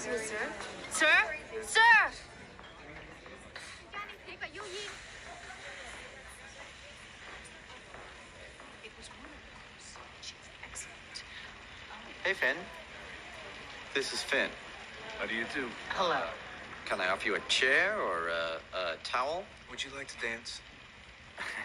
Excuse me, sir. Sir? Sir! Hey, Finn. This is Finn. How do you do? Hello. Can I offer you a chair or a towel? Would you like to dance?